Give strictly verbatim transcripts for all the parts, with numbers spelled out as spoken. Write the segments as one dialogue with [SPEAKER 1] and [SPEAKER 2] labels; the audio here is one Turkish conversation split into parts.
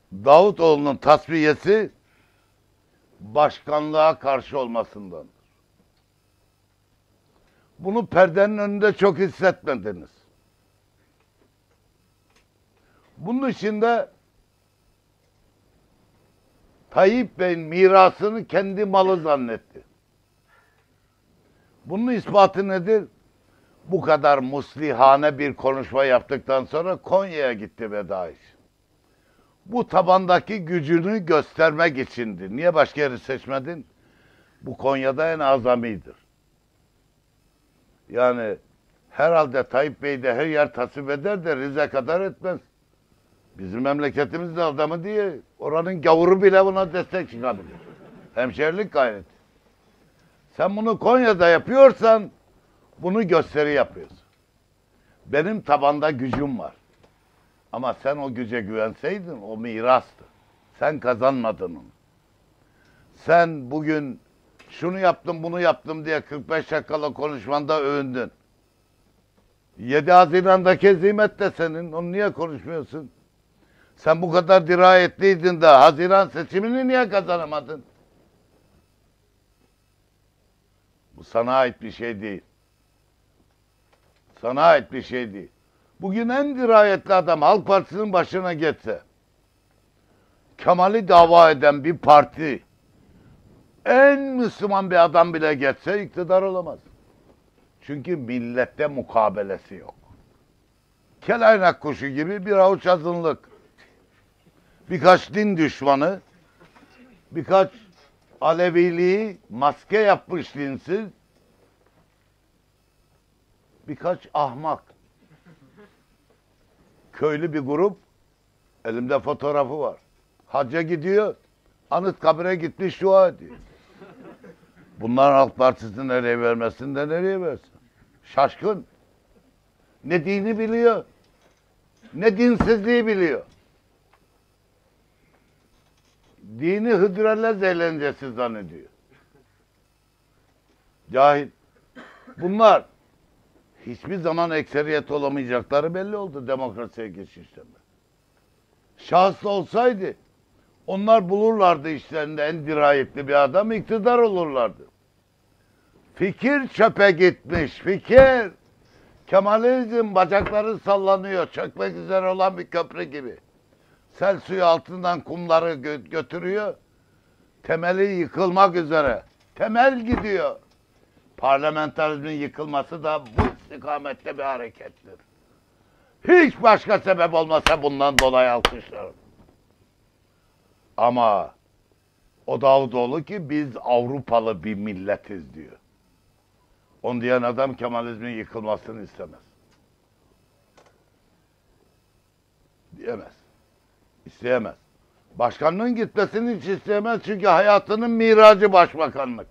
[SPEAKER 1] Davutoğlu'nun tasfiyesi başkanlığa karşı olmasındandır. Bunu perdenin önünde çok hissetmediniz. Bunun içinde Tayyip Bey'in mirasını kendi malı zannetti. Bunun ispatı nedir? Bu kadar muslihane bir konuşma yaptıktan sonra Konya'ya gitti veda için. Bu tabandaki gücünü göstermek içindi. Niye başka yeri seçmedin? Bu Konya'da en azamidir. Yani herhalde Tayyip Bey de her yer tasvip eder de Rize kadar etmez. Bizim memleketimizde adamı diye oranın gavuru bile buna destek çıkabilir. Hemşerilik gayreti. Sen bunu Konya'da yapıyorsan bunu gösteri yapıyorsun. Benim tabanda gücüm var. Ama sen o güce güvenseydin o mirastı. Sen kazanmadın onu. Sen bugün şunu yaptım bunu yaptım diye kırk beş dakikalık konuşmanda övündün. yedi Haziran'daki hezimet de senin. Onu niye konuşmuyorsun? Sen bu kadar dirayetliydin de Haziran seçimini niye kazanamadın? Bu sana ait bir şey değil. Sana ait bir şey değil. Bugün en dirayetli adam Halk Partisi'nin başına geçse, Kemal'i dava eden bir parti, en Müslüman bir adam bile geçse iktidar olamaz. Çünkü millette mukabelesi yok. Kelaynak kuşu gibi bir avuç azınlık, birkaç din düşmanı, birkaç Aleviliği maske yapmış dinsiz, birkaç ahmak, köylü bir grup, elimde fotoğrafı var. Hacca gidiyor, Anıtkabir'e gitmiş dua ediyor. Bunlar Halk Partisi'nin nereye vermesin de nereye versin? Şaşkın. Ne dini biliyor, ne dinsizliği biliyor. Dini hıdrellez eğlencesi zannediyor. Cahil. Bunlar hiçbir zaman ekseriyet olamayacakları belli oldu demokrasiye geçişte. Şahıs olsaydı onlar bulurlardı işlerinde en dirayetli bir adam, iktidar olurlardı. Fikir çöpe gitmiş, fikir. Kemalizm bacakları sallanıyor, çökmek üzere olan bir köprü gibi. Sel suyu altından kumları gö götürüyor. Temeli yıkılmak üzere. Temel gidiyor. Parlamenterizmin yıkılması da bu istikamette bir harekettir. Hiç başka sebep olmasa bundan dolayı alkışlarım. Ama o Davutoğlu ki biz Avrupalı bir milletiz diyor. Onu diyen adam Kemalizmin yıkılmasını istemez. Diyemez. İsteyemez. Başkanlığın gitmesini hiç isteyemez çünkü hayatının miracı başbakanlık.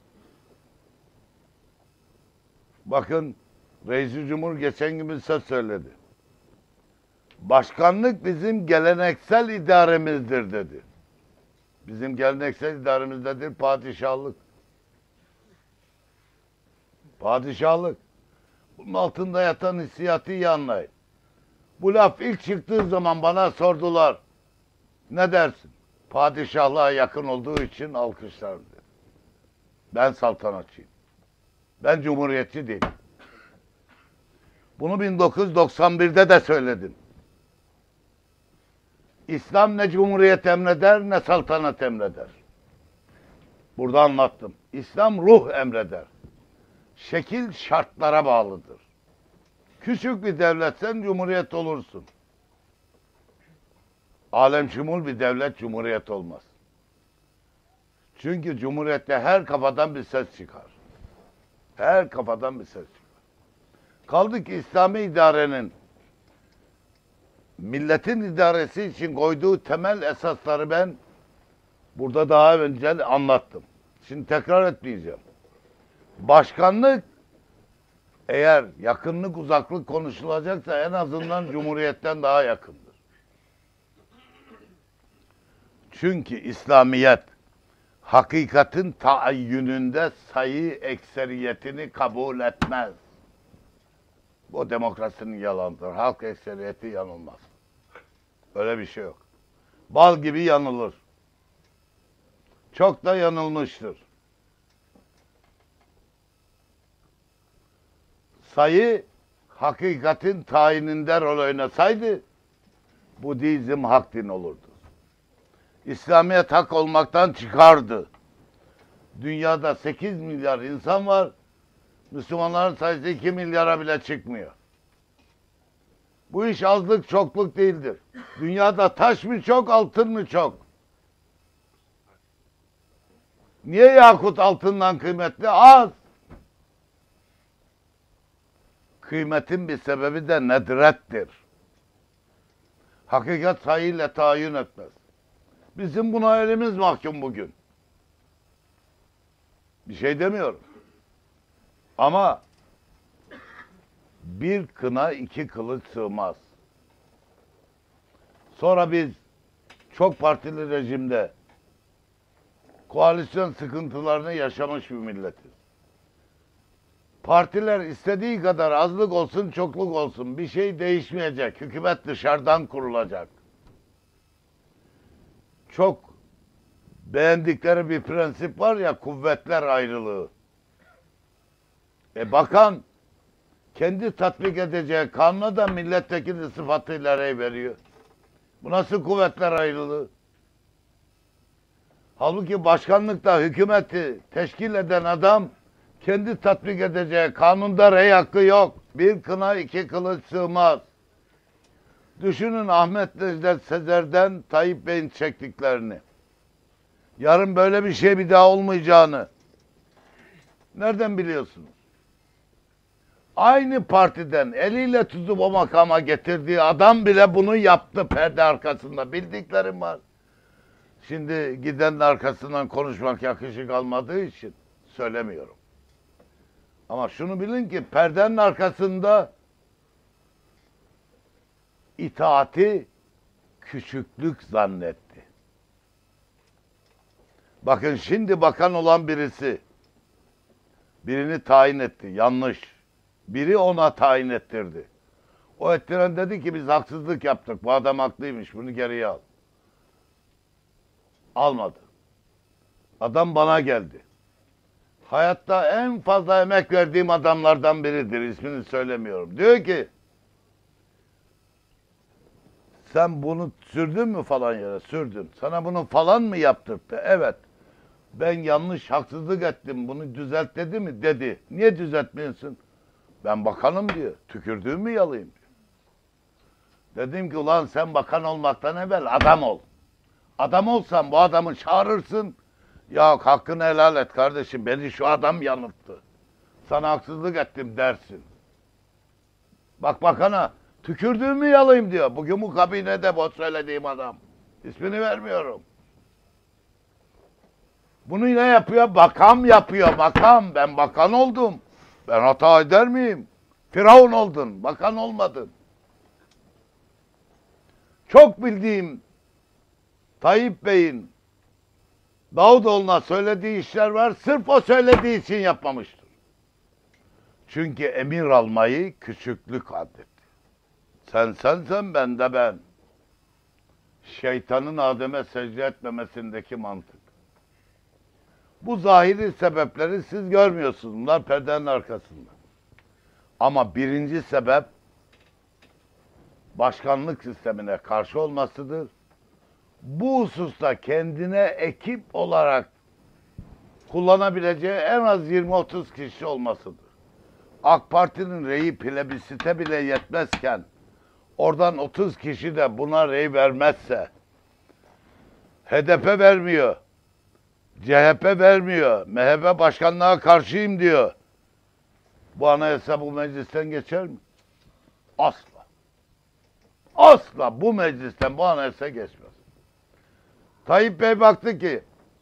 [SPEAKER 1] Bakın Reis-i Cumhur geçen gün bir söz söyledi. Başkanlık bizim geleneksel idaremizdir dedi. Bizim geleneksel idaremizdedir padişahlık. Padişahlık. Bunun altında yatan hissiyatı iyi anlayın. Bu laf ilk çıktığı zaman bana sordular. Ne dersin? Padişahlığa yakın olduğu için alkışlarım dedi. Ben saltanatçıyım. Ben cumhuriyetçi değilim. Bunu bin dokuz yüz doksan birde de söyledim. İslam ne cumhuriyet emreder ne saltanat emreder. Burada anlattım. İslam ruh emreder. Şekil şartlara bağlıdır. Küçük bir devletsen cumhuriyet olursun. Alemşumul bir devlet cumhuriyet olmaz. Çünkü cumhuriyette her kafadan bir ses çıkar. Her kafadan bir ses çıkar. Kaldı ki İslami idarenin milletin idaresi için koyduğu temel esasları ben burada daha önce anlattım. Şimdi tekrar etmeyeceğim. Başkanlık eğer yakınlık uzaklık konuşulacaksa en azından cumhuriyetten daha yakındır. Çünkü İslamiyet hakikatin taayyününde sayı ekseriyetini kabul etmez. Bu demokrasinin yalanıdır. Halk ekseriyeti yanılmaz. Öyle bir şey yok. bal gibi yanılır. Çok da yanılmıştır. Sayı hakikatin tayininde rol oynasaydı Budizm hak din olurdu. İslamiyet hak olmaktan çıkardı. Dünyada sekiz milyar insan var. Müslümanların sayısı iki milyara bile çıkmıyor. Bu iş azlık çokluk değildir. Dünyada taş mı çok, altın mı çok? Niye yakut altından kıymetli? Az. Kıymetin bir sebebi de nedrettir. Hakikat sayıyla tayin etmez. Bizim buna elimiz mahkum bugün. Bir şey demiyorum. Ama bir kına iki kılıç sığmaz. Sonra biz çok partili rejimde koalisyon sıkıntılarını yaşamış bir milletiz. Partiler istediği kadar azlık olsun, çokluk olsun bir şey değişmeyecek. Hükümet dışarıdan kurulacak. Çok beğendikleri bir prensip var ya, kuvvetler ayrılığı. E bakan kendi tatbik edeceği kanuna da milletvekili sıfatıyla rey veriyor. Bu nasıl kuvvetler ayrılığı? Halbuki başkanlıkta hükümeti teşkil eden adam kendi tatbik edeceği kanunda rey hakkı yok. Bir kına iki kılıç sığmaz. Düşünün Ahmet Necdet Sezer'den Tayyip Bey'in çektiklerini. Yarın böyle bir şey bir daha olmayacağını nereden biliyorsunuz? Aynı partiden eliyle tutup o makama getirdiği adam bile bunu yaptı perde arkasında. Bildiklerim var. Şimdi gidenin arkasından konuşmak yakışık almadığı için söylemiyorum. Ama şunu bilin ki perdenin arkasında itaati küçüklük zannetti. Bakın şimdi bakan olan birisi birini tayin etti. Yanlış. Biri ona tayin ettirdi. O ettiren dedi ki biz haksızlık yaptık. Bu adam haklıymış. Bunu geriye al. Almadı. Adam bana geldi. Hayatta en fazla emek verdiğim adamlardan biridir. İsmini söylemiyorum. Diyor ki sen bunu sürdün mü falan yere? Sürdüm. Sana bunu falan mı yaptırdı? Evet. Ben yanlış, haksızlık ettim. Bunu düzelt dedi mi? Dedi. Niye düzeltmiyorsun? Ben bakanım diyor. Tükürdüğümü yalayayım diyor. Dedim ki ulan sen bakan olmaktan evvel adam ol. Adam olsan bu adamı çağırırsın. Ya hakkını helal et kardeşim. Beni şu adam yanılttı. Sana haksızlık ettim dersin. Bak bakana tükürdüğümü yalayayım diyor. Bugün bu kabinede bu söylediğim adam. İsmini vermiyorum. Bunu ne yapıyor? Bakan yapıyor. Bakan. Ben bakan oldum. Ben hata eder miyim? Firavun oldun. Bakan olmadın. Çok bildiğim Tayyip Bey'in Davutoğlu'na söylediği işler var. Sırf o söylediği için yapmamıştır. Çünkü emir almayı küçüklük addetti. Sen sensen ben de ben. Şeytanın Adem'e secde etmemesindeki mantık. Bu zahiri sebepleri siz görmüyorsunuz. Bunlar perdenin arkasında. Ama birinci sebep başkanlık sistemine karşı olmasıdır. Bu hususta kendine ekip olarak kullanabileceği en az yirmi otuz kişi olmasıdır. AK Parti'nin reyi plebisite bile yetmezken oradan otuz kişi de buna rey vermezse, H D P vermiyor, C H P vermiyor, M H P başkanlığa karşıyım diyor. Bu anayasa bu meclisten geçer mi? Asla. Asla bu meclisten bu anayasa geçmez. Tayyip Bey baktı ki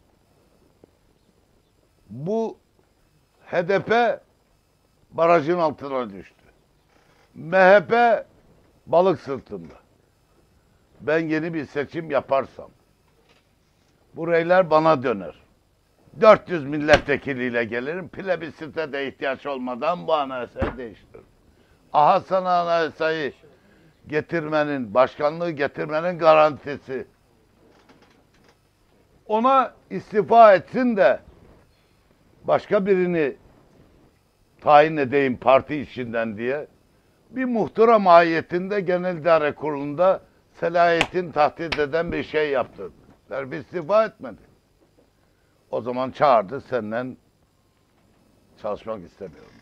[SPEAKER 1] bu H D P barajın altına düştü. M H P balık sırtında. Ben yeni bir seçim yaparsam bu reyler bana döner. dört yüz milletvekiliyle gelirim. Plebisite de ihtiyaç olmadan bu anayasayı değiştiririm. Aha sana anayasayı getirmenin, başkanlığı getirmenin garantisi. Ona istifa etsin de başka birini tayin edeyim parti içinden diye bir muhtıra mahiyetinde Genel İdare Kurulu'nda selahiyetin tahdit eden bir şey yaptı. Bir istifa etmedi. O zaman çağırdı, senden çalışmak istemiyorum.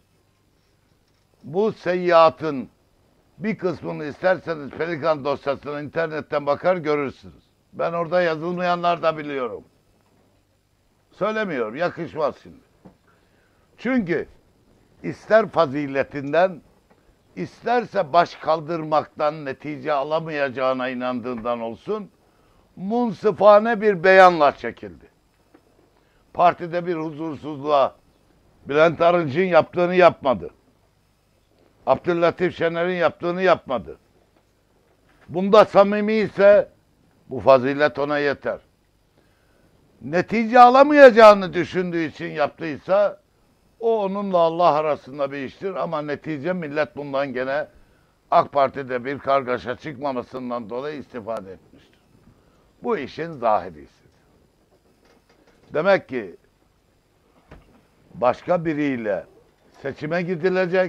[SPEAKER 1] Bu seyyiatın bir kısmını isterseniz Pelikan dosyasına internetten bakar görürsünüz. Ben orada yazılmayanlar da biliyorum. Söylemiyorum, yakışmaz şimdi. Çünkü ister faziletinden, isterse baş kaldırmaktan netice alamayacağına inandığından olsun, munsıfane bir beyanla çekildi. Partide bir huzursuzluğa Bülent Arınç'ın yaptığını yapmadı. Abdüllatif Şener'in yaptığını yapmadı. Bunda samimi ise bu fazilet ona yeter. Netice alamayacağını düşündüğü için yaptıysa o onunla Allah arasında bir iştir ama netice millet bundan gene AK Parti'de bir kargaşa çıkmamasından dolayı istifade etmiştir. Bu işin zahirisi. Demek ki başka biriyle seçime gidilecek.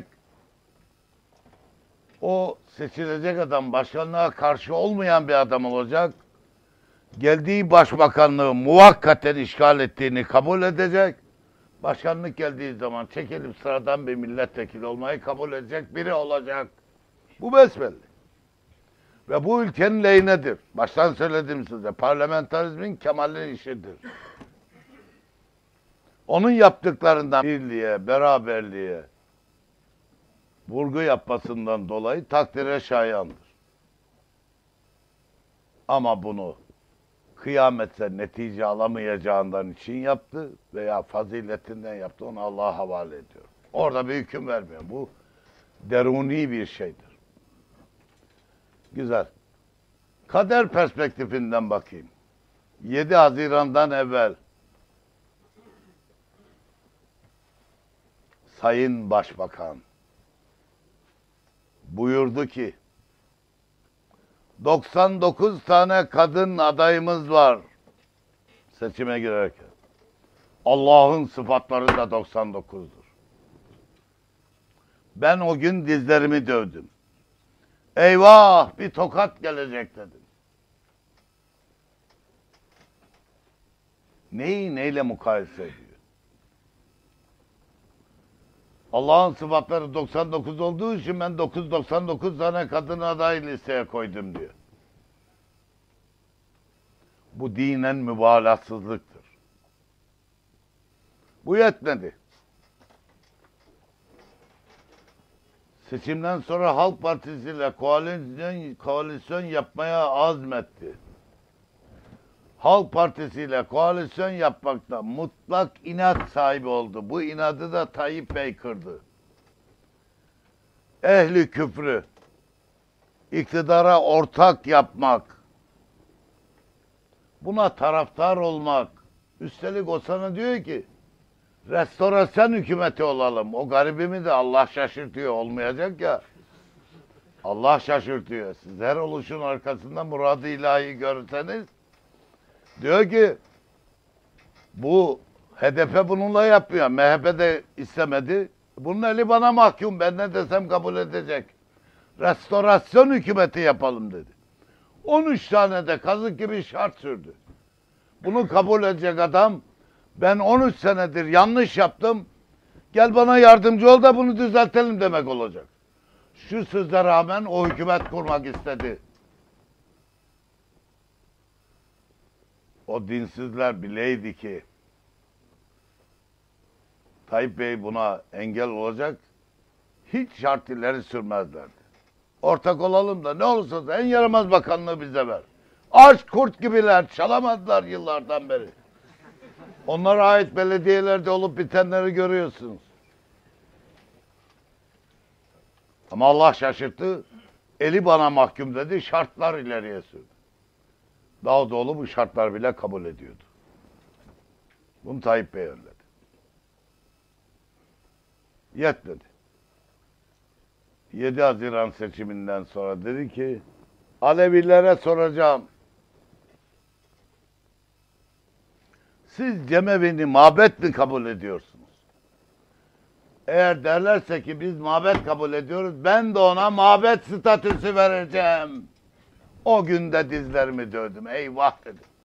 [SPEAKER 1] O seçilecek adam başkanlığa karşı olmayan bir adam olacak. Geldiği başbakanlığı muvakkaten işgal ettiğini kabul edecek. Başkanlık geldiği zaman çekilip sıradan bir milletvekili olmayı kabul edecek biri olacak. Bu besbelli. Ve bu ülkenin lehinedir. Baştan söyledim size. Parlamenterizmin kemalin işidir. Onun yaptıklarından birliğe, beraberliğe vurgu yapmasından dolayı takdire şayandır. Ama bunu kıyametse netice alamayacağından için yaptı veya faziletinden yaptı, onu Allah'a havale ediyor. Orada bir hüküm vermiyor. Bu deruni bir şeydir. Güzel. Kader perspektifinden bakayım. yedi Haziran'dan evvel Sayın Başbakan buyurdu ki doksan dokuz tane kadın adayımız var seçime girerken. Allah'ın sıfatları da doksan dokuzdur. Ben o gün dizlerimi dövdüm. Eyvah, bir tokat gelecek dedim. Neyi neyle mukayese ediyor? Allah'ın sıfatları doksan dokuz olduğu için ben dokuz yüz doksan dokuz tane kadın aday listeye koydum diyor. Bu dinen mübalağasızlıktır. Bu yetmedi. Seçimden sonra Halk Partisi ile koalisyon, koalisyon yapmaya azmetti. Halk Partisi ile koalisyon yapmakta mutlak inat sahibi oldu. Bu inadı da Tayyip Bey kırdı. Ehli küfrü, iktidara ortak yapmak, buna taraftar olmak. Üstelik o sana diyor ki, restorasyon hükümeti olalım. O garibimi de Allah şaşırtıyor, olmayacak ya. Allah şaşırtıyor. Siz her oluşun arkasında murad-ı ilahi görürseniz, diyor ki, bu H D P bununla yapmıyor. M H P de istemedi. Bunun eli bana mahkum. Ben ne desem kabul edecek. Restorasyon hükümeti yapalım dedi. on üç tane de kazık gibi şart sürdü. Bunu kabul edecek adam, ben on üç senedir yanlış yaptım, gel bana yardımcı ol da bunu düzeltelim demek olacak. Şu söze rağmen o hükümet kurmak istedi. O dinsizler bileydi ki Tayyip Bey buna engel olacak, hiç şart ileri sürmezlerdi. Ortak olalım da ne olursa en yaramaz bakanlığı bize ver. Aç kurt gibiler, çalamadılar yıllardan beri. Onlara ait belediyelerde olup bitenleri görüyorsunuz. Ama Allah şaşırttı, eli bana mahkum dedi, şartlar ileriye sürdü. Davutoğlu bu şartlar bile kabul ediyordu. Bunu Tayyip Bey önledi. Yetmedi. yedi Haziran seçiminden sonra dedi ki, Alevilere soracağım. Siz cemevi'ni mabet mi kabul ediyorsunuz? Eğer derlerse ki biz mabet kabul ediyoruz, ben de ona mabet statüsü vereceğim. O günde dizlerimi dövdüm. Eyvah dedim.